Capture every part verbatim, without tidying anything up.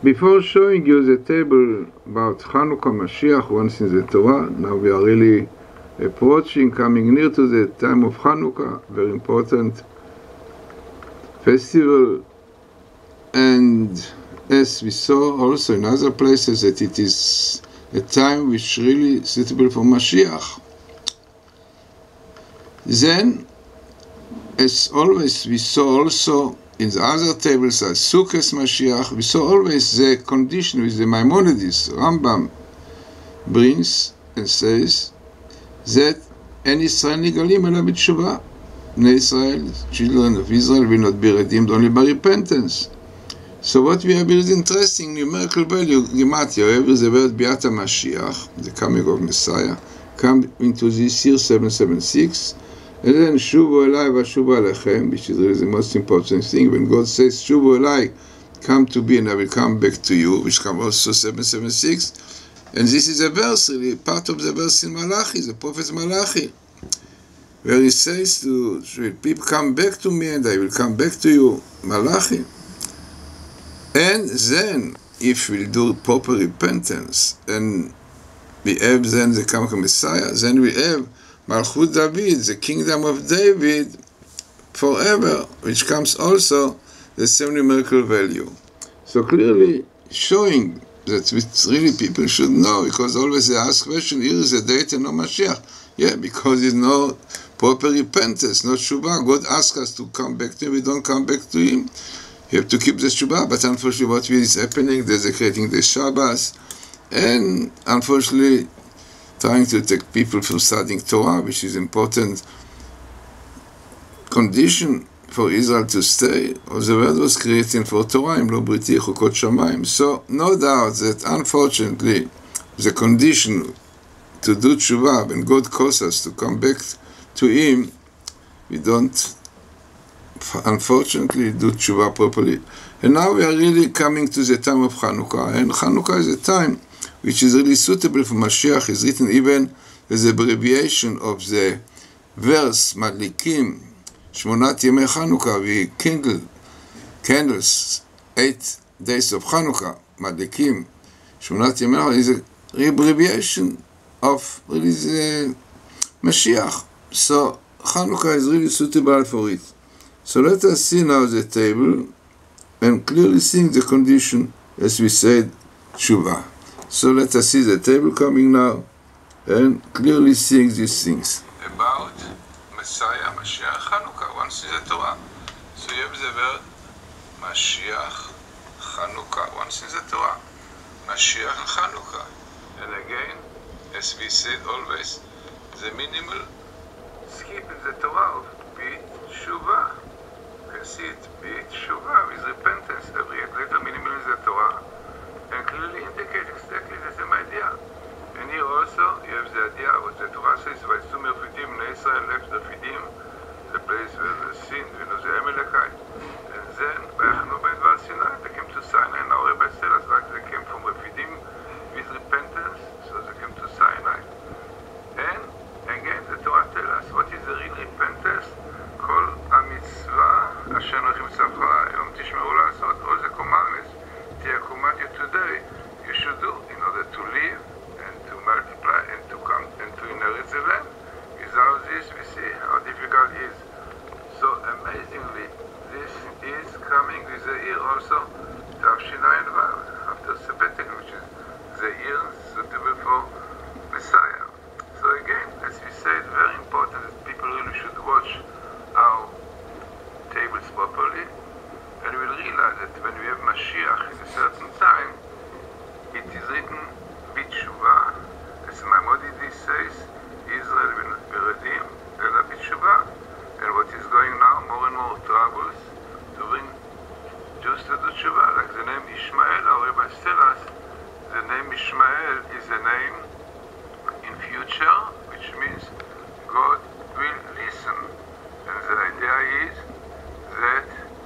Before showing you the table about Hanukkah Mashiach once in the Torah, now we are really approaching, coming near to the time of Hanukkah, very important festival, and as we saw also in other places that it is a time which is really suitable for Mashiach. Then, as always, we saw also in the other tables as Sukkot Mashiach, we saw always the condition with the Maimonides. Rambam brings and says that any Israel nigalim ela b'teshuvah. Bnei Israel, children of Israel, will not be redeemed only by repentance. So what we have is interesting numerical value, Gematria, wherever the word Biat HaMashiach, the coming of Messiah, come into this year seven seven six, and then Shuvu Elai Vashuvu Alechem, which is really the most important thing. When God says, Shuvu Elai, come to be and I will come back to you, which comes also seven seven six. And this is a verse, really, part of the verse in Malachi, the prophet Malachi, where he says to people, come back to me and I will come back to you, Malachi. And then, if we do proper repentance, and we have then the coming of Messiah, then we have Malchut David, the kingdom of David, forever, which comes also the same numerical value. So clearly showing that it's really people should know, because always they ask question, here is the date and no Mashiach. Yeah, because there's no proper repentance, no Shuvah. God asks us to come back to him, we don't come back to him. You have to keep the Shuvah, but unfortunately what is happening, desecrating the Shabbos, and unfortunately trying to take people from studying Torah, which is important condition for Israel to stay. Or the world was created for Torah, im lo briti chukot shamayim. So no doubt that unfortunately the condition to do Tshuva, when God calls us to come back to him, we don't unfortunately do Tshuva properly. And now we are really coming to the time of Hanukkah, and Hanukkah is a time which is really suitable for Mashiach. Is written even as an abbreviation of the verse Madlikim Shmonat Yemei Hanukkah. We kindle candles eight days of Hanukkah. Madlikim Shmonat Yemei Hanukkah is a abbreviation of really the Mashiach. So Hanukkah is really suitable for it. So let us see now the table and clearly see the condition, as we said, Tshuva. So let us see the table coming now and clearly seeing these things. About Messiah, Mashiach, Hanukkah, once in the Torah. So you have the word Mashiach, Hanukkah, once in the Torah. Mashiach and Hanukkah. And again, as we said always, the minimal skip in the Torah of Bit Shuvah. You can see it, Bit Shuvah, with repentance, every letter minimal in the Torah, and clearly indicate exactly the same idea. And here also you have the idea what the Torah says, Vayitzu Merefidim, Bnei Israel left the Refidim, the place where the sin, you know, the Amalekite. And then, Vayachnu B'Dvar Sinai, they came to Sinai. Now Rabbi tell us like they came from Refidim with repentance, so they came to Sinai. And again, the Torah tells us what is the real repentance. Kol HaMitzvah, Asher Anochi Mitzavcha, Yom Tishmeru La'asot, all the commandments I command you today, you should do in order to live and to multiply and to come and to inherit the land. Without this, we see how difficult it is. So amazingly, this is coming with the year also, Tavshinai Vav, after Sabbatic, which is the year suitable for Messiah. So again, as we said, very important that people really should watch our tables properly. And we will realize that when we have Mashiach in a certain time, it is written, B'teshuvah, as Maimonides says, Israel will not be redeemed, ela b'teshuvah. And what is going now, more and more troubles to bring Jews to do Teshuvah, like the name Ishmael. Our rabbis tell us the name Ishmael is a name in future, which means God will listen. And the idea is that,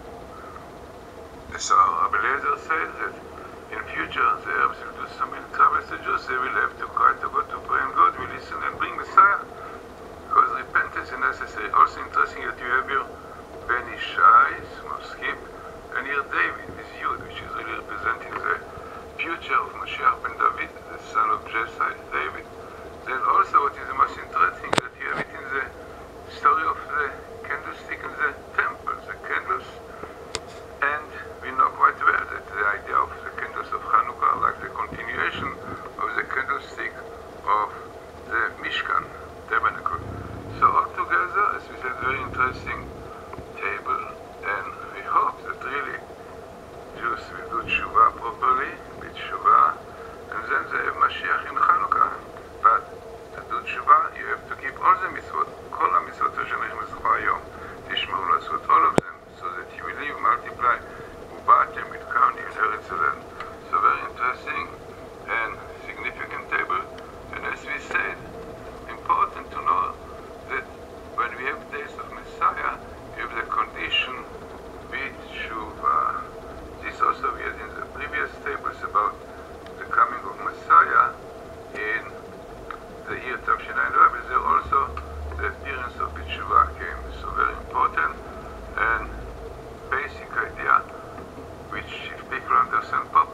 so Rabbi Eliezer says that in future the Arabs will do so many troubles to Jews, they will have to cry to God to pray, and God will listen and bring Messiah, because repentance is necessary. Also interesting that you have your Ben Ishai, no skip, and here David is Yud, which is really representing the tshuva properly, with tshuva, and then they have Mashiach in Hanukkah. But to do tshuva, you have to keep all the mitzvot, כל המצוות שאנחנו מצווה היום, תשמעו לעשות all of them, so that you will live, multiply, ובאתם will count in Eretz Yisrael. So very interesting and significant table, and as we said, important to know that when we have days of Messiah, you have the condition with tshuva. This also we had in the previous tables about the coming of Messiah in the year Tavshinai Rav, is there also the appearance of tshuva came. So very important and basic idea, which if people understand properly,